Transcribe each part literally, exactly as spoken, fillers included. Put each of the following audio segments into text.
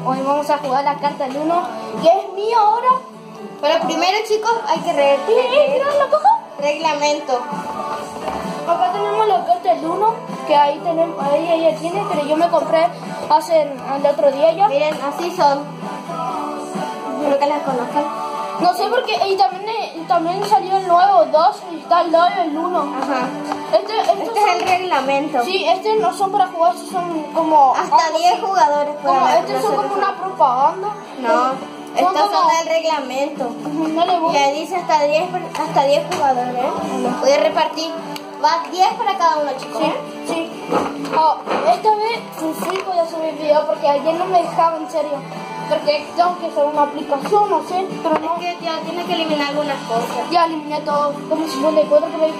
Hoy vamos a jugar la carta del uno, que es mío ahora. Pero primero, chicos, hay que re ¿Y qué la caja? reglamento. Acá tenemos la carta del uno, que ahí tenemos, ahí ella tiene, pero yo me compré hace el otro día ya. Miren, así son. Espero que las conozcan. No sé por qué, y también, y también salió el nuevo dos, y está al lado del uno. Ajá. Este, estos Este son- es el reglamento. Sí, estos no son para jugar, estos son como... Hasta diez jugadores Como, pueden estos son hacer como eso. una propaganda. No, Son estos como- son del reglamento. No le Y voy. ahí dice hasta diez, hasta diez jugadores. Voy a repartir. Va diez para cada uno, chicos. Sí, sí. Oh, esta vez sí voy a subir video porque ayer no me dejaba, en serio. Porque tengo que hacer una aplicación, no sé, pero no. Es que ya tienes que eliminar algunas cosas. Ya eliminé todo, como cincuenta y cuatro por ahí.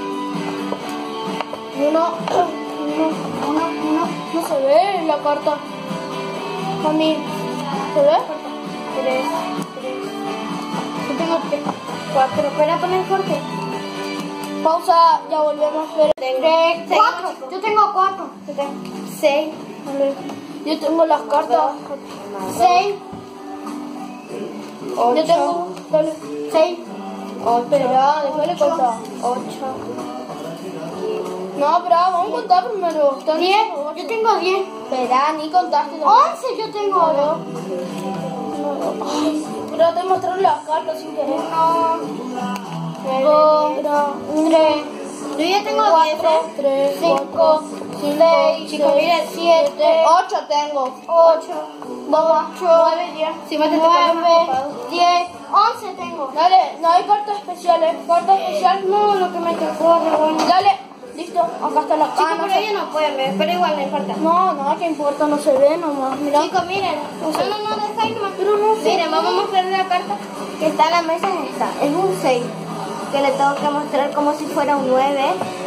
Uno, uno, uno, uno. No se ve la carta. Mami, ¿se ve? Tres, tres. Yo tengo tres. Cuatro. Espera, poner corte. Pausa, ya volvemos. Pero Tengo tres, seis, cuatro. chicos. Yo tengo cuatro. Seis. Yo tengo las cartas. Seis. Ocho. Yo tengo dale, seis. Ocho. Espera, después le contamos. Ocho. No, espera, vamos a contar primero. Están Diez. diciendo ocho. Yo tengo diez. Espera, ni contaste. No. Once yo tengo ahora. Ay, pero te mostraron las cartas sin querer. Uno. Dos, tres, Yo ya tengo diez. cuatro, tres, cinco, seis, Chicos, miren, siete, ocho tengo. Ocho. Dos, nueve, diez. Si me te toca nueve, ocupado. diez, once tengo. Dale, no hay cartas especiales. Carta especial. No, lo que me tocó, bueno. Dale, listo. Acá está la Chicos, ah, no pero sé. ellos no pueden ver, pero igual no importa. No, no, que importa, no se ve nomás. Mira. Chicos, miren. No, no, no, deja ahí nomás. Pero no sé. Miren, vamos a mostrarle la carta que está en la mesa. Es esta. Es un seis. Que le tengo que mostrar como si fuera un nueve.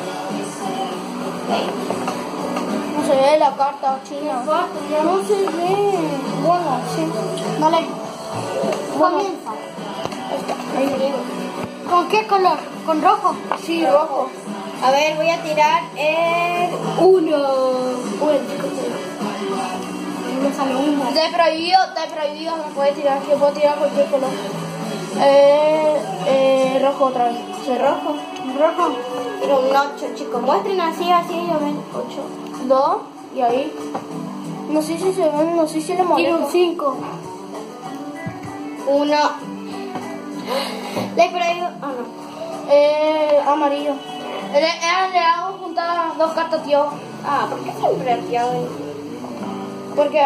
No se ve la carta china. No se ve. Bueno, sí. Dale. Comienza. Ahí lo digo. ¿Con qué color? ¿Con rojo? Sí, rojo. A ver, voy a tirar el uno. Uy, chico, Me sale uno. está prohibido, está prohibido, no puede tirar, yo puedo tirar cualquier color. Eh, eh, rojo otra vez. ¿Soy rojo? Rojo. Pero un ocho, chicos. Muestren así, así, yo ven. ocho. Dos, y ahí. No sé si se ven, no sé si le molesta. Tiro un cinco. Uno. ¿Le prohibido? Ah, no. Eh, amarillo. Le, le, le hago juntar dos cartas, tío. Ah, ¿por qué siempre aquí hago? Porque...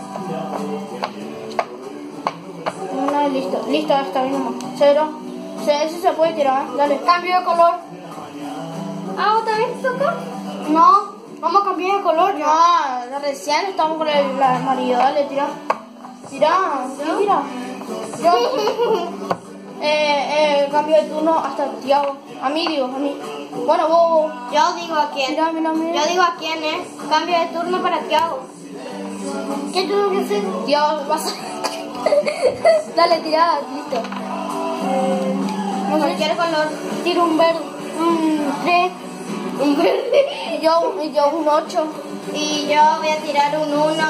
No, listo, listo, está bien nomás. Cero. Se, ese se puede tirar, ¿eh? Dale. Cambio de color. Ah, ¿otra vez toca? No, vamos a cambiar de color. No, recién estamos con el, el amarillo. Dale, tira. Tira, sí, tira. Yo. eh, eh, cambio de turno hasta Tiago. A mí digo, a mí. Bueno, vos. vos. Yo digo a quién. Mira, mira, mira. Yo digo a quién es. Cambio de turno para Tiago. ¿Qué tengo que hacer? Tiago, vas a... Dale, tira, listo. Eh, no sé. Cualquier color. Tiro un verde. Un tres. Un verde. Y yo, y yo un ocho. Y yo voy a tirar un uno.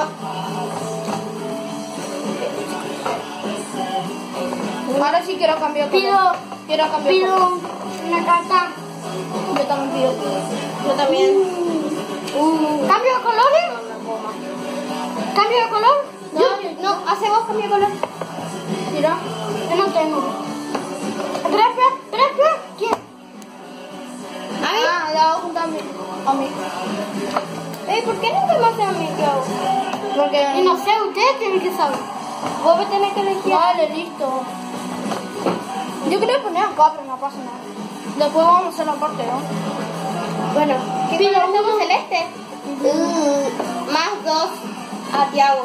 Ahora sí quiero cambiar de color. Pido, quiero cambiar de pido color. una carta. Yo también pido. Yo también. Uh, ¿Cambio de colores? ¿Cambio de color? No, Yo- no, hace vos cambio de color. Tira. Yo no tengo. Espera, espera, espera, espera. ¿Quién? ¿A mí? Ah, la hago juntar a mí. A mí. Eh, ¿por qué nunca me hace a mí, Tiago? Porque... Y no sé, ustedes tienen que saber. Vos me tenés que elegir. Vale, listo. Yo quería poner acá, pero no pasa nada. Después vamos a hacer la parte, ¿no? Bueno, ¿qué Pido color tengo? uno. Celeste. Uh, más dos a Tiago.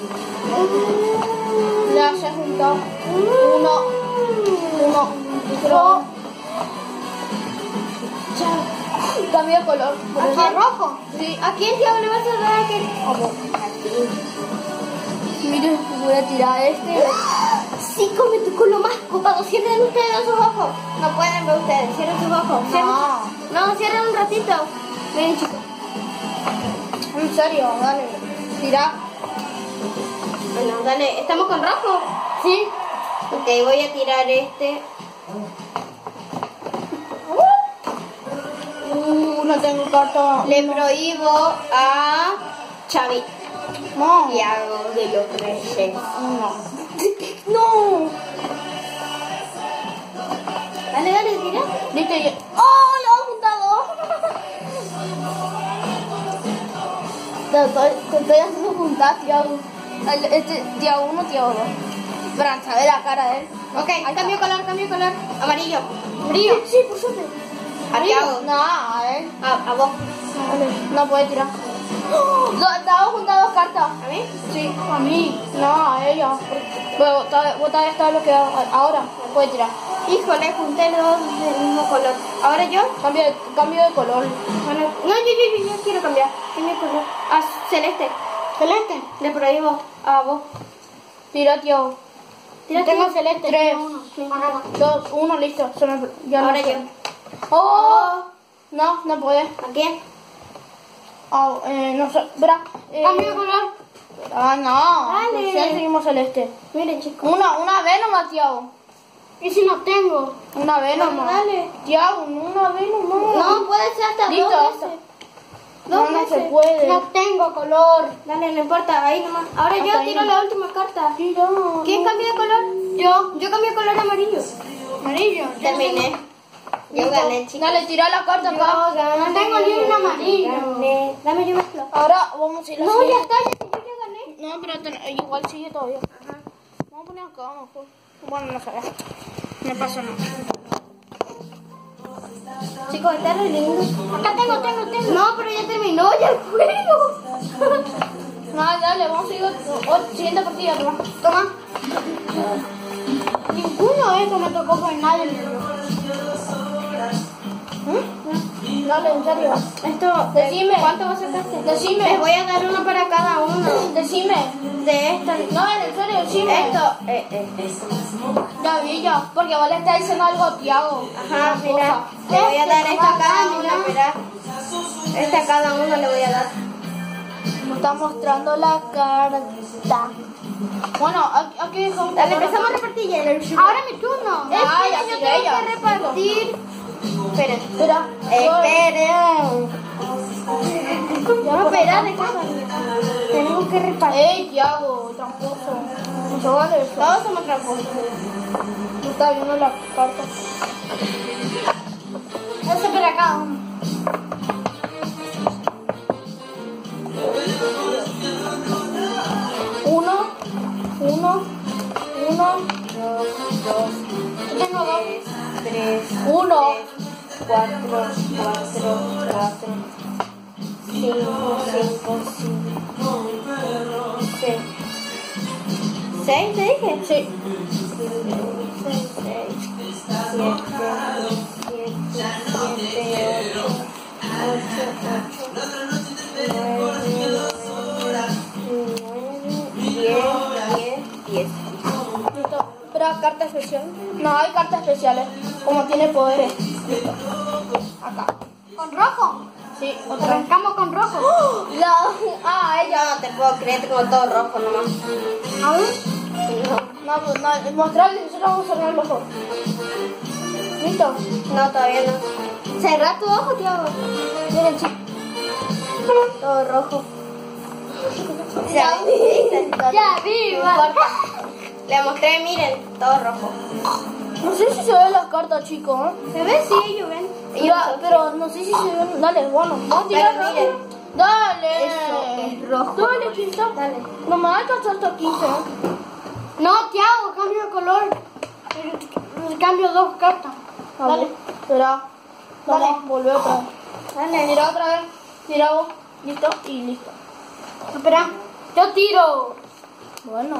Ya se ha juntado. Uno. Uno. Dos. Cambio de color. ¿A quién? ¿Rojo? Sí. ¿A quién, Tiago, le vas a dar a qué? Vamos. Mire, voy a tirar este. Sí, me tocó lo más copado. Cierren ustedes sus ojos. No pueden ver ustedes. Cierren sus ojos. Cierren. No. No, cierren un ratito. Miren, chicos. En serio, dale. Tira. Bueno, dale, ¿estamos con rojo? Sí. Ok, voy a tirar este. Uh, no tengo carta. Le prohíbo a Xavi. No. Tiago de los Reyes. No. No. Dale, dale, tira. Listo, ya. ¡Oh! ¡Lo he juntado! Te estoy, te estoy haciendo juntar, Tiago. El- Este, Tiago uno, Tiago dos. Fran, ¿sabes la cara de él? Ok, cambio color, cambio color. Amarillo. Amarillo. Sí, por suerte. A Tiago. No, a ver. A, a vos. Vale, no puede tirar. ¡Oh! Do- Te hago juntar dos cartas. ¿A mí? Sí, a mí. No, a ella. Pero todavía, vos todavía está bloqueado. Ahora, puede tirar. Híjole, junté dos del mismo color. ¿Ahora yo? Cambio de, cambio de color. Bueno, no, yo, yo, yo, yo quiero cambiar. Cambio de color. A celeste. Celeste. Le prohíbo a vos. Tira, tío. Tira Tengo tú. celeste. Tira Tres, uno. Sí. dos, uno, listo. Se me, ya no Ahora sé. yo. ¡Oh! No, no puede. ¿A quién? Oh, eh, no sé. Verá. Eh, Cambio de color. Ah, no. Dale. Ya seguimos celeste. Miren, chicos. Una, una vez nomás, Tiago. ¿Y si no tengo? Una vez Bueno, nomás. dale. Tiago, una vez nomás. No, puede ser hasta Listo, dos esta. veces. No, Dos no veces. se puede. No tengo color. Dale, no importa, ahí nomás. Ahora Hasta yo ahí tiro nomás. la última carta. Tira. ¿Quién no. cambia de color? Yo. Yo cambio de color amarillo. Amarillo. Terminé. Yo gané, chicos. Dale, tira la carta acá. No tengo ni un amarillo. Gané. Dame yo mezclo. Ahora vamos a ir a No, hacer- ya está, ya, yo ya gané. No, pero ten- igual sigue todavía. Ajá. Vamos a poner acá mejor. Bueno, no sé. Me pasa nada. Chicos, está re lindo. Acá tengo, tengo, tengo. No, pero ya terminó ya el juego. No, dale, vamos a ir a otra siguiente partida. Toma. Toma. Ninguno de estos me tocó por nadie. ¿Mm? Dale, en serio. Esto, Decime. ¿cuánto vos sacaste? Decime. Les voy a dar uno para cada uno. Decime. De esta. No, en serio, decime. Esto, eh, eh, esto. Ya vi ya. Porque vos le estás diciendo algo a Tiago. Ajá, mira. Le voy a dar esta a cada uno, mira. Esta a cada uno le voy a dar. Me está mostrando la carta. Bueno, aquí, aquí dejamos. Dale, empezamos a repartir ya. Ahora mi turno. Ay, Esperen, así yo de tengo ella. que repartir. Esperen. Espera. Esperen. Ya, No, por espera, acá. de cosa. Tenemos que repartir. Ey, Tiago, tramposo. No se vale eso. Todos somos tramposos. No está viendo la carta. Eso para acá. Uno, uno, uno, dos, dos. Yo tengo dos. Tres. Uno. Cuatro, cuatro, cuatro. Cinco, cinco, cinco. Seis. ¿Seis te dije? Sí. Seis, seis, siete, siete, siete, ocho, ocho, ocho, nueve, diez, diez, diez. Listo. Espera, carta especial. No hay cartas especiales. Como tiene poderes. Listo. Acá. ¿Con rojo? Sí, otra vez. Arrancamos con rojo. La, ah, ella. No te puedo creer, tengo todo rojo nomás. ¿Aún? No, no, no. Mostrarle, nosotros vamos a cerrar los ojos. ¿Listo? No, todavía no. Cerrá tu ojo, Tiago. Miren, chicos. Todo rojo. Ya vi. Ya vi, No importa. Le mostré, miren, todo rojo. No sé si se ven las cartas, chicos. ¿eh? ¿Se ve? Sí, ellos ven. Ellos Ya, son- pero no sé si se ven. Dale, bueno. Vamos a tirar Pero rápido. miren. Dale. Eso es rojo. Dale, chista. Dale. No me alcanza hasta quince. ¿eh? No, Tiago, cambio de color. Cambio dos cartas. Dale. Espera. Dale. Vamos, volver otra vez. Dale. Tira otra vez. Tira vos. Listo y listo. Espera, yo tiro. Bueno.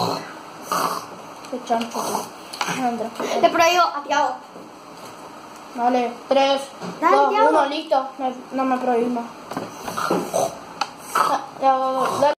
Qué chancho. Andra. Te prohíbo a Tiago. Dale. Tres. Dale, Dos. Tiago. Uno. Listo. Me- no me prohibís más. Ya, ya, ya, dale.